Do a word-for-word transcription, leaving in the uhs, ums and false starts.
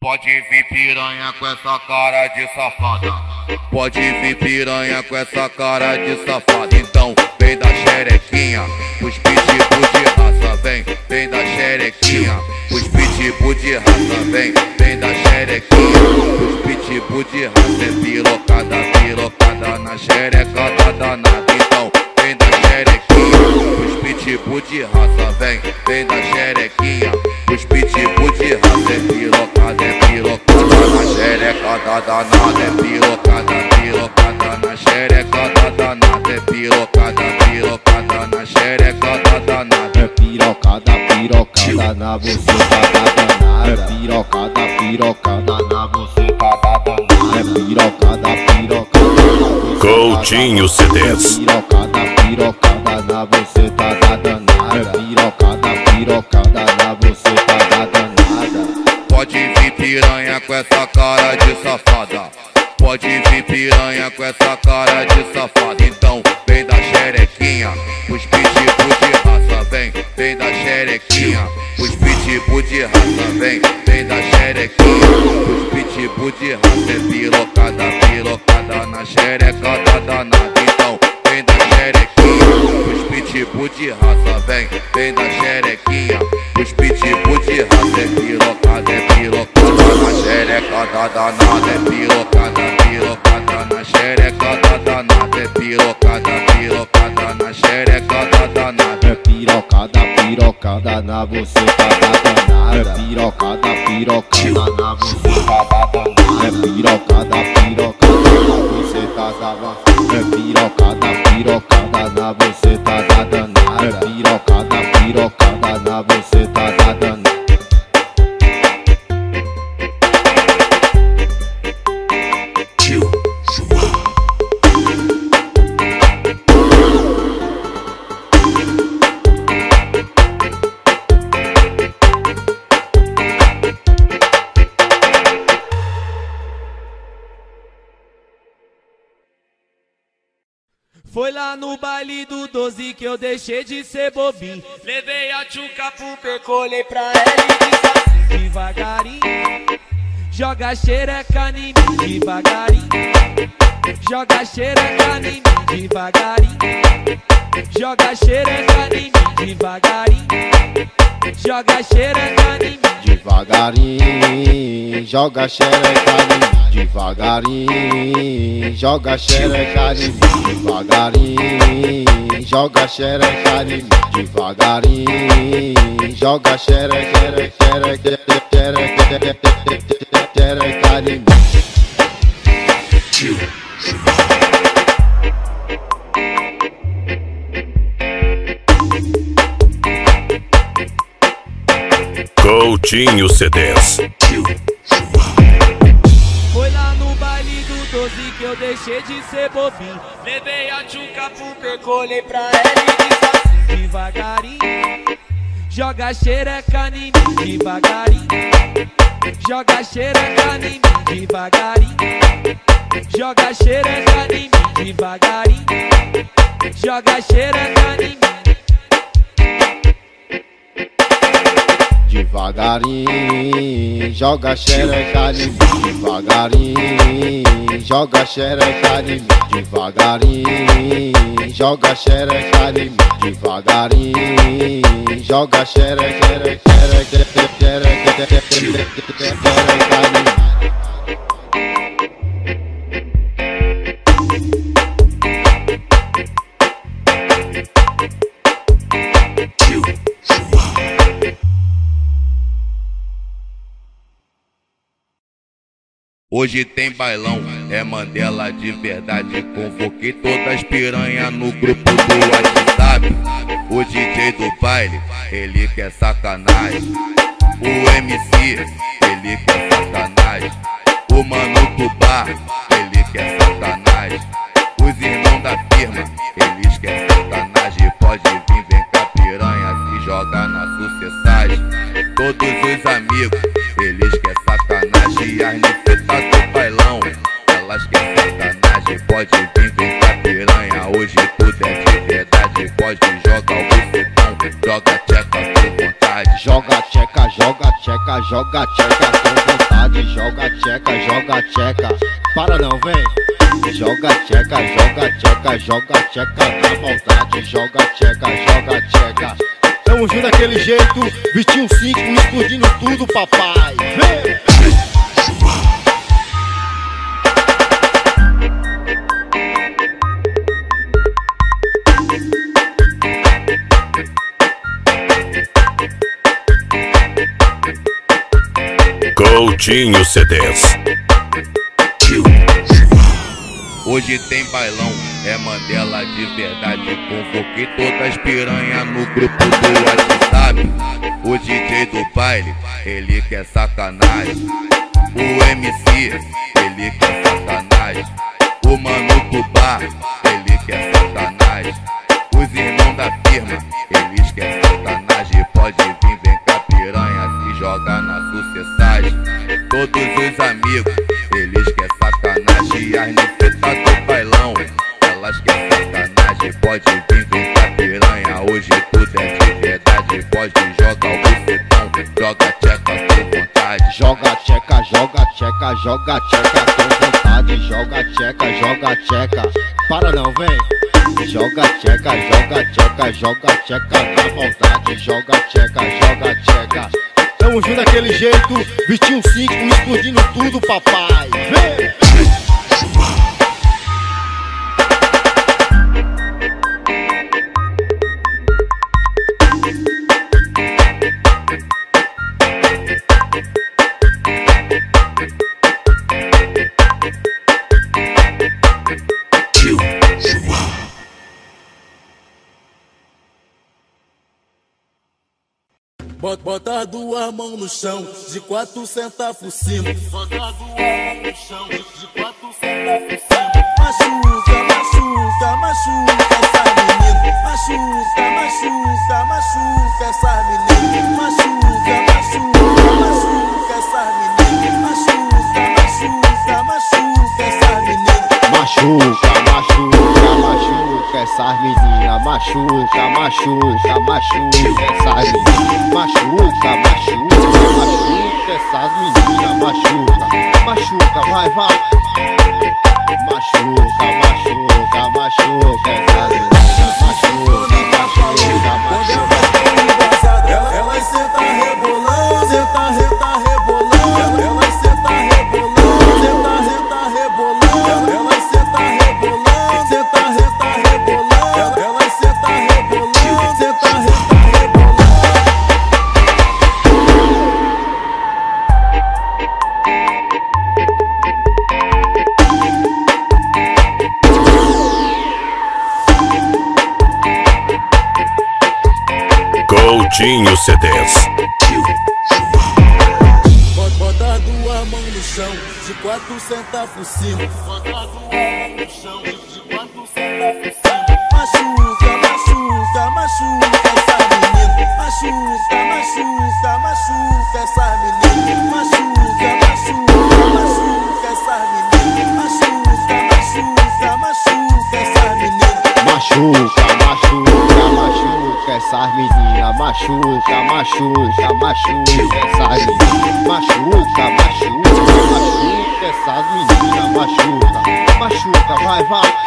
Pode vir piranha com essa cara de safada. Pode vir piranha com essa cara de safada. Então vem da xerequinha, os pitbull de raça. Vem, vem da xerequinha, os pitbull de raça. Vem, vem da xerequinha, os pitbull de raça. É pirocada, pirocada na xereca da danada. Então vem da xerequinha, os pitbull de raça. Vem, vem da xerequinha, os pitbull de raça. É pirocada, é pirocada na xereca da danada. É pirocada, pirocada na xereca da danada. É pirocada, pirocada na xereca da danada. É pirocada, pirocada na buceta da danada. É pirocada, pirocada na buceta da danada. É pirocada, pirocada. Coutinho C Ds. É pirocada, pirocada na buceta da danada. É pirocada, pirocada na buceta da danada. Pode vir piranha com essa cara de safada. Pode vir piranha com essa cara de safada. Então vem da xerequinha, os pitbull de raça. Vem, vem da xerequinha, os pitbull de raça. Vem, vem da xerequinha, os pitbull de raça. É pirocada, pirocada na xereca da danada. Então vem da xerequinha, os pitbull de raça. Vem, vem da xerequinha, os pitbull de raça. É pirocada, é pirocada na xereca da danada. É pirocada, pirocada na xereca da danada. É pirocada, pirocada na xereca da danada. É pirocada, pirocada na buceta da danada. É pirocada, pirocada na buceta da danada. É pirocada, pirocada na buceta da danada. É pirocada, pirocada na buceta da danada. É pirocada, pirocada na buceta da danada. Foi lá no baile do doze que eu deixei de ser bobinho. Levei a tchuca pro percolei pra ela e disse assim devagarinho. Joga xereca em mim devagarinho. Joga xereca em mim devagarinho. Joga xereca em mim devagarinho. Joga xereca em mim devagarinho. Joga xereca em mim devagarinho. Joga xereca em mim devagarinho. Joga xereca em mim devagarinho. Joga xereca, xereca, xereca, xereca, xereca em mim. Coutinho C Ds. Foi lá no baile do doze que eu deixei de ser bobinho. Levei a tchuca pro percolei pra ela e disse assim devagarinho. Joga xereca em mim devagarinho. Joga xereca em mim devagarinho. Joga xereca em mim devagarinho. Joga xereca em mim devagarinho. Joga xereca em mim devagarinho. Joga xereca em mim devagarinho. Joga xereca em mim devagarinho. Joga xereca, xereca, xereca, xereca, xereca em mim. Hoje tem bailão, é Mandela de verdade. Convoquei todas as piranhas no grupo do WhatsApp. O D J do baile, ele quer sacanagem. O M C, ele quer sacanagem. O mano do bar, ele quer sacanagem. Os irmãos da firma, eles querem sacanagem. Pode vir, vem cá piranha, se joga na sucessagem. Todos os amigos, eles querem sacanagem. E as nifetas do bailão, elas querem sacanagem. Pode vir, vem cá piranha, hoje tudo é de verdade. Pode jogar o bucetão, joga tcheca com vontade. Joga tcheca, joga tcheca, joga tcheca com vontade. Joga tcheca, joga tcheca, para não, vem. Joga tcheca, joga tcheca, joga tcheca com vontade. Joga tcheca, joga tcheca. Tamo junto daquele jeito, vinte e um cinco, explodindo tudo, papai. Vem! Coutinho C Ds. Hoje tem bailão, é Mandela de verdade. Convoquei todas as piranhas no grupo do WhatsApp. O D J do baile, ele quer sacanagem. O M C, ele quer sacanagem. O mano do bar, ele quer sacanagem. Os irmãos da firma, eles querem sacanagem. Pode vir, vem cá piranha, se joga na sucessagem. Todos os amigos, eles querem sacanagem. E as nefetas do bailão, elas querem sacanagem. Pode vir, vem cá piranha, hoje tudo é de verdade. Pode jogar o bucetão, joga tcheca com vontade. Joga tcheca, joga tcheca, joga tcheca com vontade. Joga tcheca, joga tcheca, para não, vem. Joga tcheca, joga tcheca, joga tcheca com vontade. Joga tcheca, joga tcheca. Tamo junto daquele jeito, vinte e um cinco, explodindo tudo, papai. Vem! Bota as duas mãos no chão, de quatro senta por cima. Bota as duas mãos no chão, de quatro senta por cima. Machuca, machuca, machuca essa menina. Machuca, machuca, machuca essa menina. Machuca, machuca, machuca essa menina. Machuca, machuca, machuca essa menina. Machuca, machuca, machuca essas meninas. Machuca, machuca, machuca essas meninas. Machuca, machuca, machuca essas meninas. Machuca, machuca, vai, vai. Machuca, machuca, machuca essas meninas. Machuca, machuca, machuca. Ela senta rebolando, senta, senta rebolando. Ela senta rebolando, senta, senta rebolando. Ela senta rebolando, senta, senta rebolando. Ela senta rebolando, senta, senta rebolando. Coutinho C Ds. Bota as duas mãos no chão, de quatro senta por cima. Bota as duas mãos no chão, de quatro senta por cima. Machuca, machuca, machuca essa menina. Machuca, machuca, machuca essa menina. Machuca, machuca, machuca essa menina. Machuca, machuca, machuca essa menina. Machuca, machuca, machuca essas meninas. Machuca, machuca, machuca essas meninas. Machuca, machuca, machuca essas meninas. Machuca, machuca, vai, vai.